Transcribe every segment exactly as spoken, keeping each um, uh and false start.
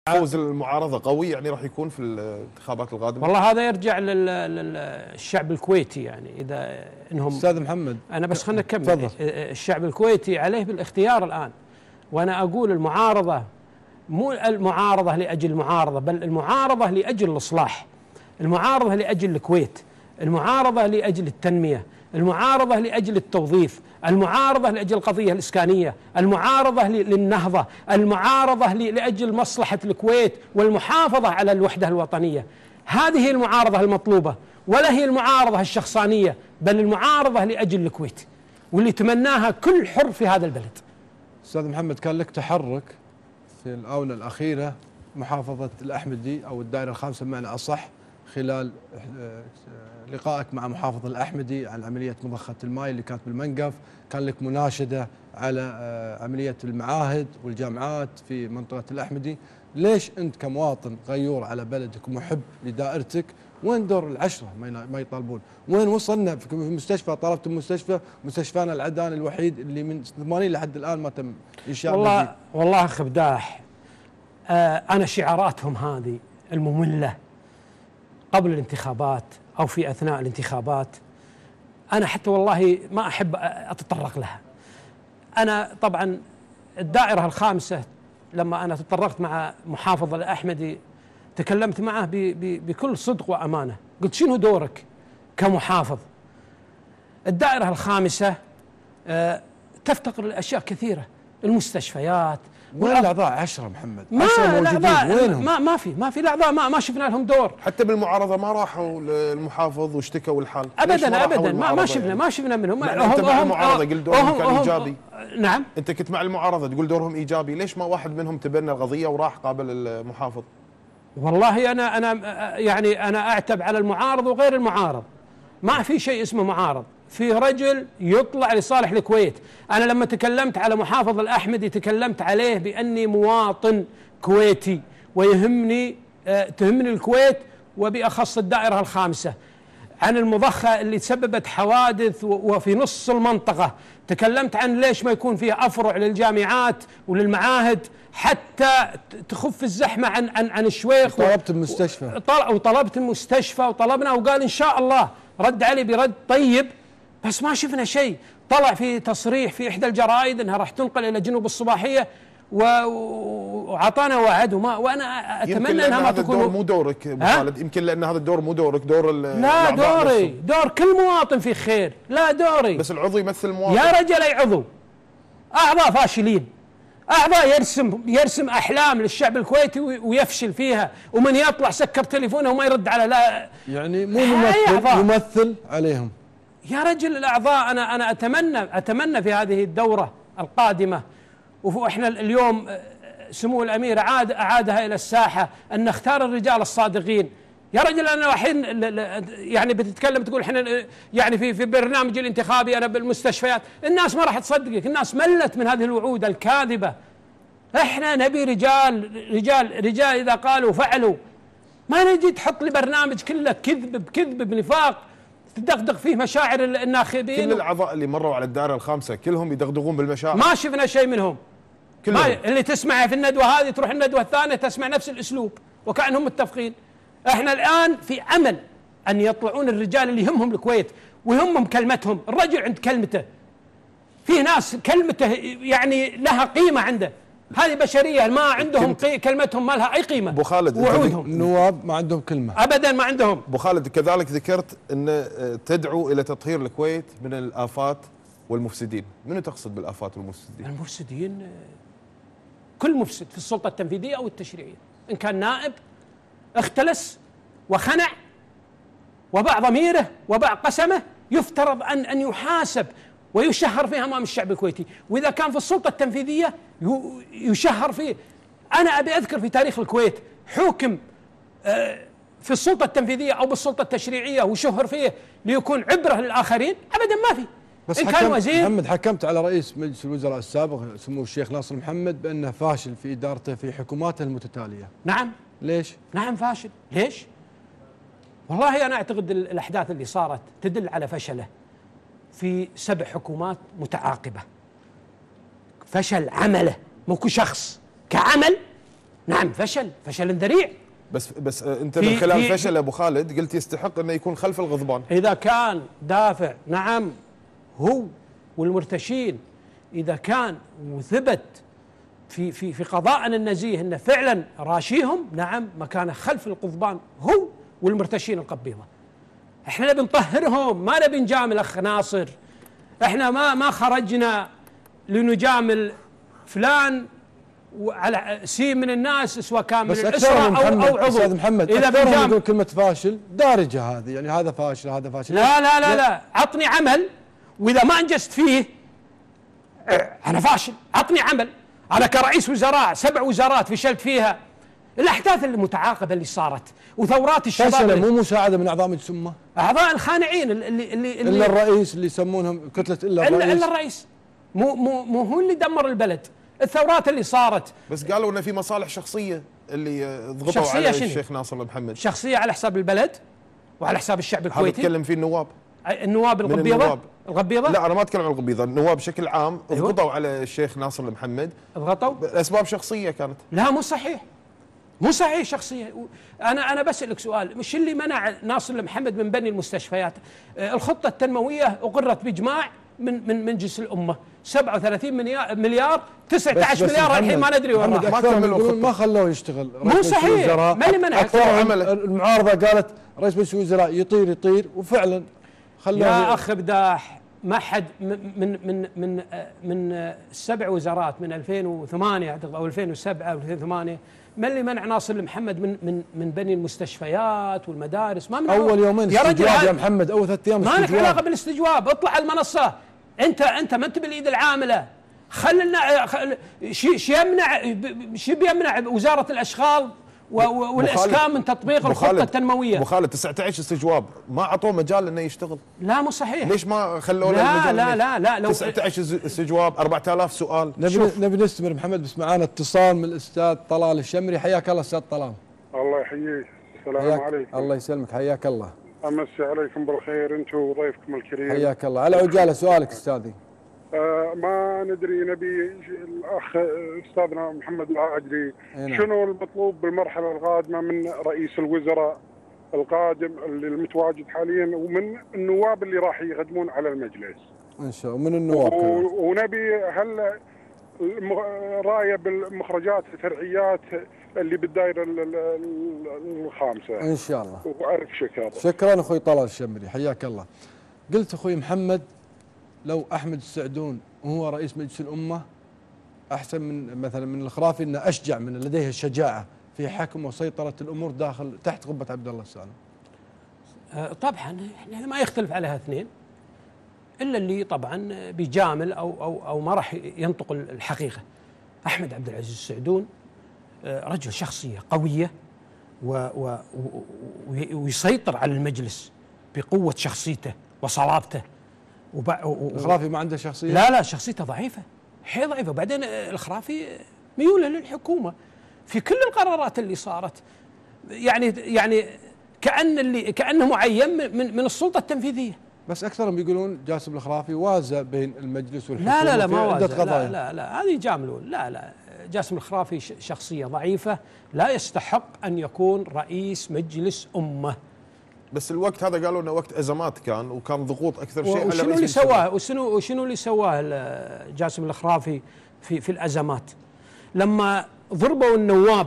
فوز المعارضة قوي يعني راح يكون في الانتخابات القادمة. والله هذا يرجع للشعب الكويتي، يعني إذا إنهم أستاذ محمد أنا بس خلنا نكمل. تفضل. الشعب الكويتي عليه بالاختيار الآن، وأنا أقول المعارضة مو المعارضة لأجل المعارضة، بل المعارضة لأجل الإصلاح، المعارضة لأجل الكويت، المعارضة لأجل التنمية، المعارضة لأجل التوظيف، المعارضة لأجل القضية الإسكانية، المعارضة للنهضة، المعارضة لأجل مصلحة الكويت والمحافظة على الوحدة الوطنية. هذه المعارضة المطلوبة، ولا هي المعارضة الشخصانية، بل المعارضة لأجل الكويت، واللي تمناها كل حر في هذا البلد. أستاذ محمد، كان لك تحرك في الآونة الأخيرة محافظة الأحمدي أو الدائرة الخامسة بمعنى أصح، خلال لقائك مع محافظ الأحمدي عن عملية مضخة الماء اللي كانت بالمنقف، كان لك مناشدة على عملية المعاهد والجامعات في منطقة الأحمدي. ليش أنت كمواطن غيور على بلدك ومحب لدائرتك، وين دور العشرة ما يطالبون؟ وين وصلنا في المستشفى؟ طلبت المستشفى، مستشفانا العدان الوحيد اللي من ثمانين لحد الآن ما تم إنشاء. والله والله أخ بداح، آه أنا شعاراتهم هذه المملة قبل الانتخابات أو في أثناء الانتخابات أنا حتى والله ما أحب أتطرق لها. أنا طبعا الدائرة الخامسة لما أنا تطرقت مع محافظ الأحمدي تكلمت معه بكل صدق وأمانة، قلت شنو دورك كمحافظ؟ الدائرة الخامسة تفتقر لأشياء كثيرة، المستشفيات. وين الأعضاء عشرة محمد؟ ما موجودين وينهم؟ ما ما في ما في الأعضاء ما ما شفنا لهم دور. حتى بالمعارضة ما راحوا المحافظ واشتكوا الحال. أبدا ما أبدا ما, ما شفنا يعني. ما شفنا منهم. أنت مع المعارضة قل دورهم كان إيجابي. نعم أنت كنت مع المعارضة تقول دورهم إيجابي، ليش ما واحد منهم تبنى القضية وراح قابل المحافظ؟ والله أنا أنا يعني أنا أعتب على المعارض وغير المعارض، ما في شيء اسمه معارض، في رجل يطلع لصالح الكويت. أنا لما تكلمت على محافظ الأحمدي تكلمت عليه بأني مواطن كويتي ويهمني تهمني الكويت وبأخص الدائرة الخامسة. عن المضخة اللي تسببت حوادث وفي نص المنطقة تكلمت عن ليش ما يكون فيها أفرع للجامعات وللمعاهد حتى تخف الزحمة عن عن عن الشويخ. طلبت المستشفى وطلبت المستشفى وطلبنا، وقال إن شاء الله، رد علي برد طيب، بس ما شفنا شيء. طلع في تصريح في إحدى الجرائد أنها راح تنقل إلى جنوب الصباحية وعطانا وعد، وما وأنا أتمنى أنها ما تكون. الدور مو دورك أبو خالد، يمكن لأن هذا الدور مو دورك، دور لا دوري نفسه. دور كل مواطن في خير، لا دوري. بس العضو يمثل المواطن يا رجل. أي عضو؟ أعضاء فاشلين، أعضاء يرسم يرسم أحلام للشعب الكويتي ويفشل فيها، ومن يطلع سكر تليفونه وما يرد على لا يعني مو ممثل يمثل عليهم. يا رجل الأعضاء أنا أنا أتمنى أتمنى في هذه الدورة القادمة، وإحنا اليوم سمو الأمير أعاد أعادها إلى الساحة أن نختار الرجال الصادقين. يا رجل أنا الحين يعني بتتكلم تقول إحنا يعني في في برنامج الانتخابي أنا بالمستشفيات، الناس ما راح تصدقك، الناس ملت من هذه الوعود الكاذبة. إحنا نبي رجال رجال رجال إذا قالوا فعلوا، ما نجي تحط لي برنامج كله كذب بكذب بنفاق تدغدغ فيه مشاعر الناخبين. كل الأعضاء اللي مروا على الدائرة الخامسة كلهم يدغدغون بالمشاعر، ما شفنا شيء منهم كلهم. ما اللي تسمعه في الندوة هذه تروح الندوة الثانية تسمع نفس الأسلوب وكأنهم متفقين. احنا الآن في أمل أن يطلعون الرجال اللي يهمهم الكويت ويهمهم كلمتهم. الرجل عند كلمته، في ناس كلمته يعني لها قيمة عنده، هذه بشرية ما عندهم كلمتهم ما لها أي قيمة. أبو خالد وعودهم النواب ما عندهم كلمة أبدا، ما عندهم. أبو خالد كذلك ذكرت أن تدعو إلى تطهير الكويت من الآفات والمفسدين. منو تقصد بالآفات والمفسدين؟ المفسدين كل مفسد في السلطة التنفيذية أو التشريعية، إن كان نائب اختلس وخنع وباع ضميره وباع قسمه يفترض أن أن يحاسب ويشهر فيه أمام الشعب الكويتي، وإذا كان في السلطة التنفيذية يشهر فيه. أنا أبي أذكر في تاريخ الكويت حكم في السلطة التنفيذية أو بالسلطة التشريعية وشهر فيه ليكون عبرة للآخرين؟ أبدا ما في. بس إن كان وزير محمد حكمت على رئيس مجلس الوزراء السابق سمو الشيخ ناصر محمد بأنه فاشل في إدارته في حكوماته المتتالية. نعم. ليش؟ نعم فاشل. ليش؟ والله أنا أعتقد الأحداث اللي صارت تدل على فشله في سبع حكومات متعاقبة. فشل عمله مو كشخص، كعمل نعم فشل، فشل ذريع. بس بس انت من خلال فشل ابو خالد قلت يستحق انه يكون خلف الغضبان. اذا كان دافع نعم هو والمرتشين، اذا كان وثبت في في في قضاءنا النزيه انه فعلا راشيهم، نعم مكانه خلف القضبان هو والمرتشين القبيضه. احنا نبي نطهرهم، ما نبي نجامل اخ ناصر. احنا ما ما خرجنا لنجامل فلان وعلى سي من الناس سواء كان من الاسره او او عضو. استاذ محمد اذا بنقول كلمه فاشل دارجه هذه، يعني هذا فاشل هذا فاشل. لا لا لا لا، عطني عمل واذا ما انجزت فيه انا فاشل. عطني عمل. انا كرئيس وزراء سبع وزارات فشلت فيها. الاحداث المتعاقبه اللي صارت وثورات الشباب فشل مو مساعده من اعضاء مجلس الامه، اعضاء الخانعين اللي اللي, اللي الا الرئيس اللي يسمونهم كتله الا الرئيس. الا الرئيس مو مو مو هو اللي دمر البلد. الثورات اللي صارت بس قالوا انه في مصالح شخصيه اللي ضغطوا على الشيخ ناصر محمد. شخصيه على حساب البلد وعلى حساب الشعب الكويتي. هذا تكلم فيه النواب. النواب الغبيضه الغبيضه لا انا ما اتكلم عن الغبيضه، النواب بشكل عام أيوة. ضغطوا على الشيخ ناصر محمد. ضغطوا اسباب شخصيه كانت. لا مو صحيح، مو صحيح شخصيه. انا انا بسالك سؤال، مش اللي منع ناصر محمد من بني المستشفيات؟ الخطه التنمويه اقرت باجماع من من مجلس الامه سبعة وثلاثين مليار تسعة عشر مليار الحين ما ندري وين راح. ما كملوا ما خلوه يشتغل. مو صحيح، ما اللي منع. المعارضه قالت رئيس مجلس الوزراء يطير يطير وفعلا خلوه. يا اخ بداح ما حد من من من من السبع وزارات من ألفين وثمانية اعتقد او ألفين وسبعة او ألفين وثمانية ما اللي منع ناصر محمد من من من بني المستشفيات والمدارس؟ ما من اول يومين استجواب يا محمد، اول ثلاث ايام استجواب. ما لك علاقه بالاستجواب، اطلع على المنصه. انت انت ما انت بالايد العامله. خلنا خل... شيء يمنع شيء بيمنع وزاره الاشغال والاسكان من تطبيق الخطه التنمويه. ابو خالد تسعة عشر استجواب ما اعطوه مجال انه يشتغل. لا مو صحيح. ليش ما خلوه له لا لا لا لا لو تسعة عشر استجواب أربعة آلاف سؤال. نبي نبي نستمر محمد، بس معانا اتصال من الاستاذ طلال الشمري. حياك الله استاذ طلال. الله يحييك. السلام عليكم. الله يسلمك، حياك الله. امسي عليكم بالخير انتم وضيفكم الكريم. حياك الله. على عجاله سؤالك استاذي. آه ما ندري نبي الاخ استاذنا محمد العاجري شنو المطلوب بالمرحله القادمه من رئيس الوزراء القادم اللي المتواجد حاليا ومن النواب اللي راح يخدمون على المجلس ان شاء الله. من النواب ونبي هل رايه بالمخرجات الفرعيات اللي بالدائره الخامسه ان شاء الله. والف شكر. شكرا اخوي طلال الشمري، حياك الله. قلت اخوي محمد لو احمد السعدون وهو رئيس مجلس الامه احسن من مثلا من الخرافي، انه اشجع، من لديه الشجاعه في حكم وسيطره الامور داخل تحت قبه عبد الله السالم. أه طبعا احنا ما يختلف عليها اثنين الا اللي طبعا بيجامل او او او ما راح ينطق الحقيقه. احمد عبد العزيز السعدون رجل شخصيه قويه و و ويسيطر على المجلس بقوه شخصيته وصلابته. الخرافي ما عنده شخصيه؟ لا لا شخصيته ضعيفه، حيل ضعيفه. وبعدين الخرافي ميوله للحكومه في كل القرارات اللي صارت، يعني يعني كأن اللي كأنه معين من من السلطه التنفيذيه. بس اكثرهم يقولون جاسم الخرافي وازى بين المجلس والحكومه. لا لا لا ما وازى. لا لا لا هذه يجاملون. لا لا جاسم الخرافي شخصيه ضعيفه لا يستحق ان يكون رئيس مجلس امه. بس الوقت هذا قالوا انه وقت ازمات كان وكان ضغوط اكثر شيء. وشنو اللي سواه وشنو وشنو اللي سواه جاسم الخرافي في في الازمات؟ لما ضربوا النواب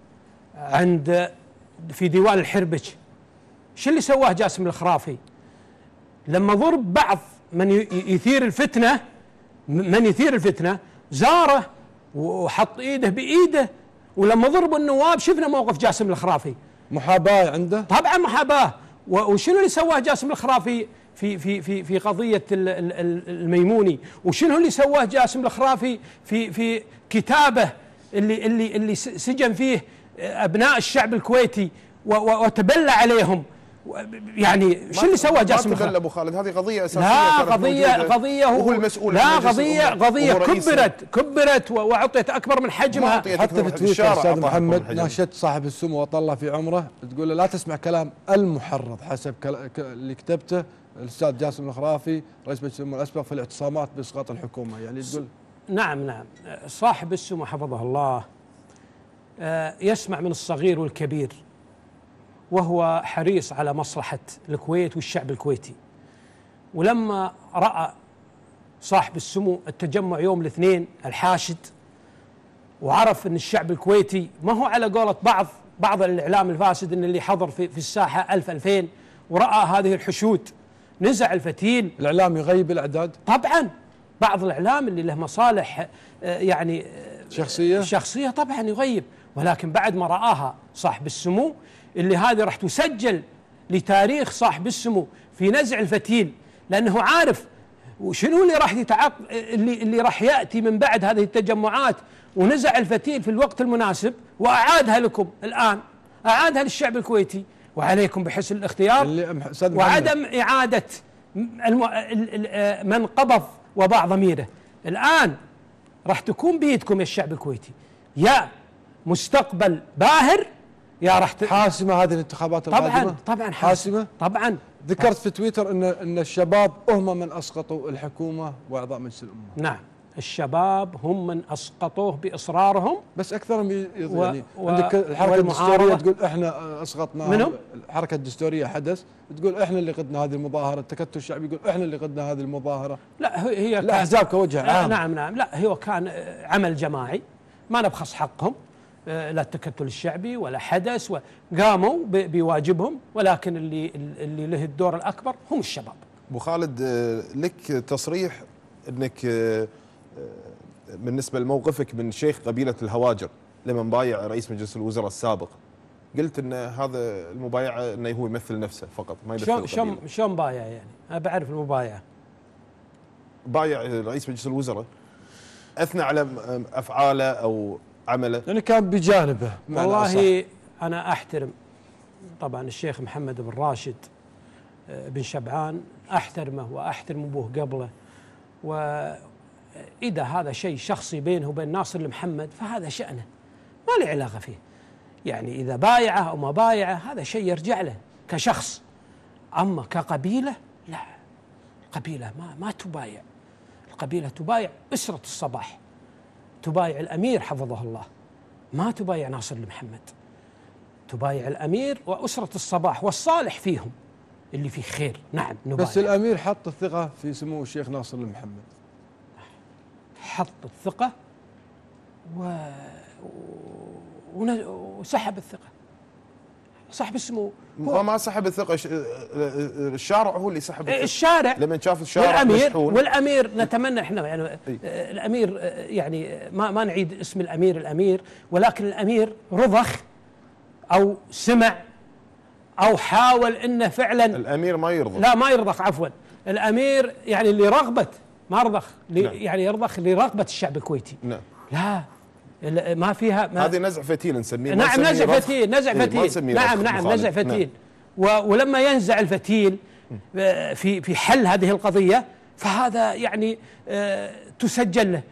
عند في ديوان الحربج، شو اللي سواه جاسم الخرافي؟ لما ضرب بعض من يثير الفتنه من يثير الفتنه زاره وحط ايده بايده، ولما ضربوا النواب شفنا موقف جاسم الخرافي. محاباه عنده؟ طبعا محاباه. وشنو اللي سواه جاسم الخرافي في في في في قضيه الميموني؟ وشنو اللي سواه جاسم الخرافي في في كتابه اللي اللي اللي سجن فيه ابناء الشعب الكويتي وتبلى عليهم؟ يعني شو اللي سواه جاسم الخرافي؟ ابو خالد هذه قضيه اساسيه. لا قضيه قضيه هو المسؤول. لا قضيه قضيه كبرت كبرت واعطيت اكبر من حجمها. حتى في تويتر استاذ محمد ناشدت صاحب السمو وطلع في عمره تقول له لا تسمع كلام المحرض حسب اللي كتبته الاستاذ جاسم الخرافي رئيس مجلس الامه الاسبق في الاعتصامات باسقاط الحكومه. يعني تقول نعم نعم صاحب السمو حفظه الله يسمع من الصغير والكبير، وهو حريص على مصلحة الكويت والشعب الكويتي. ولما رأى صاحب السمو التجمع يوم الاثنين الحاشد، وعرف أن الشعب الكويتي ما هو على قولة بعض بعض الإعلام الفاسد أن اللي حضر في, في الساحة ألف ألفين، ورأى هذه الحشود نزع الفتيل. الإعلام يغيب الأعداد؟ طبعا بعض الإعلام اللي له مصالح يعني شخصية شخصية طبعا يغيب، ولكن بعد ما رآها صاحب السمو اللي هذه راح تسجل لتاريخ صاحب السمو في نزع الفتيل، لأنه عارف وشنو اللي راح يتعاق اللي اللي راح يأتي من بعد هذه التجمعات، ونزع الفتيل في الوقت المناسب وأعادها لكم الآن، أعادها للشعب الكويتي، وعليكم بحسن الاختيار وعدم إعادة من قبض وباع ضميره. الآن راح تكون بيدكم يا الشعب الكويتي، يا مستقبل باهر يا راح ت... حاسمة هذه الانتخابات القادمة. طبعا طبعا حاسمة. طبعا ذكرت في تويتر ان ان الشباب هم من اسقطوا الحكومة واعضاء مجلس الامة. نعم، الشباب هم من اسقطوه باصرارهم، بس اكثرهم و... يعني و... عندك الحركة الدستورية تقول احنا اسقطناهم. منهم؟ الحركة الدستورية حدث تقول احنا اللي قدنا هذه المظاهرة، التكتل الشعبي يقول احنا اللي قدنا هذه المظاهرة. لا هي الاحزاب كوجه عام. نعم نعم لا هو كان عمل جماعي، ما نبخس حقهم لا التكتل الشعبي ولا حدث، وقاموا بواجبهم، ولكن اللي اللي له الدور الاكبر هم الشباب. ابو خالد، لك تصريح انك بالنسبه لموقفك من شيخ قبيله الهواجر لما بايع رئيس مجلس الوزراء السابق، قلت ان هذا المبايعه انه هو يمثل نفسه فقط ما يمثل القبيله. شلون شلون بايع يعني؟ انا بعرف المبايعه. بايع رئيس مجلس الوزراء، اثنى على افعاله او عمله، يعني كان بجانبه. والله انا احترم طبعا الشيخ محمد بن راشد بن شبعان، احترمه واحترم ابوه قبله، واذا هذا شيء شخصي بينه وبين ناصر المحمد فهذا شأنه ما له علاقه فيه. يعني اذا بايعه او ما بايعه هذا شيء يرجع له كشخص، اما كقبيله لا، القبيله ما ما تبايع، القبيله تبايع اسره الصباح، تبايع الامير حفظه الله، ما تبايع ناصر المحمد، تبايع الامير واسره الصباح والصالح فيهم اللي فيه خير. نعم نبايع. بس الامير حط الثقه في سمو الشيخ ناصر المحمد، حط الثقه و... وسحب الثقه. صاحب السمو هو ما سحب الثقه، الشارع هو اللي سحب الثقه. الشارع لما شاف الشارع والامير مشحون. والامير نتمنى احنا يعني الامير يعني ما ما نعيد اسم الامير الامير، ولكن الامير رضخ او سمع او حاول انه فعلا. الامير ما يرضخ، لا ما يرضخ عفوا، الامير يعني اللي رغبه ما رضخ، نعم. يعني يرضخ لرغبه الشعب الكويتي. نعم. لا ما فيها ما هذه نزع فتيل نسميه. نعم نزع فتيل، نزع فتيل. نعم نعم نزع فتيل. نعم. ولما ينزع الفتيل في في حل هذه القضيه فهذا يعني تسجل له.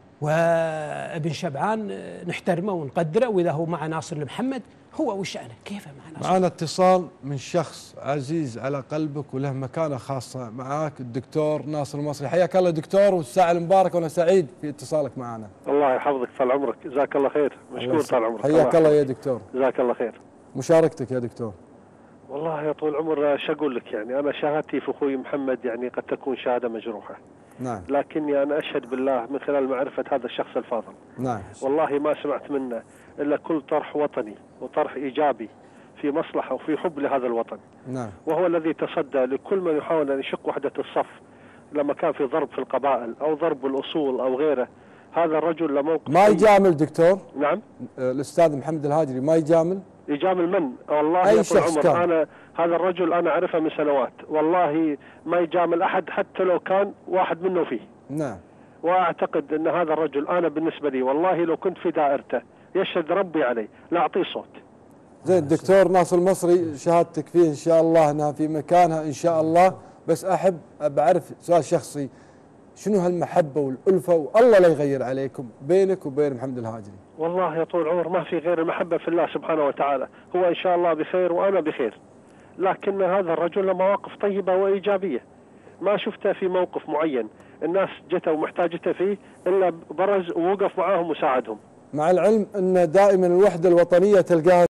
وابن شبعان نحترمه ونقدره، واذا هو مع ناصر المحمد هو وشأنه كيف مع ناصر. معنا اتصال من شخص عزيز على قلبك وله مكانه خاصه معاك، الدكتور ناصر المصري. حياك الله دكتور، والساعه المباركه، وانا سعيد في اتصالك معنا. الله يحفظك، طال عمرك، جزاك الله خير، مشكور طال عمرك. حياك الله يا دكتور، جزاك الله خير. مشاركتك يا دكتور. والله يا طول العمر شو اقول لك، يعني انا شهادتي في اخوي محمد يعني قد تكون شهاده مجروحه. نعم. لكني انا اشهد بالله من خلال معرفه هذا الشخص الفاضل. نعم. والله ما سمعت منه الا كل طرح وطني وطرح ايجابي في مصلحه وفي حب لهذا الوطن. نعم. وهو الذي تصدى لكل من يحاول ان يشق وحده الصف لما كان في ضرب في القبائل او ضرب الاصول او غيره. هذا الرجل له موقف ما يجامل دكتور. نعم. الاستاذ محمد الهاجري ما يجامل. يجامل من؟ والله أي يا طول شخص العمر كان. انا هذا الرجل انا اعرفه من سنوات، والله ما يجامل احد حتى لو كان واحد منه فيه. نعم. واعتقد ان هذا الرجل انا بالنسبه لي والله لو كنت في دائرته يشهد ربي علي لا اعطيه صوت. زين الدكتور ناصر المصري، شهادتك فيه ان شاء الله انها في مكانها ان شاء الله، بس احب بعرف سؤال شخصي، شنو هالمحبه والالفه والله لا يغير عليكم بينك وبين محمد الهاجري؟ والله يا طول العمر ما في غير المحبه في الله سبحانه وتعالى، هو ان شاء الله بخير وانا بخير، لكن هذا الرجل له مواقف طيبه وايجابيه، ما شفته في موقف معين الناس جته ومحتاجته فيه الا برز ووقف معاهم وساعدهم. مع العلم أن دائما الوحدة الوطنية تلقاها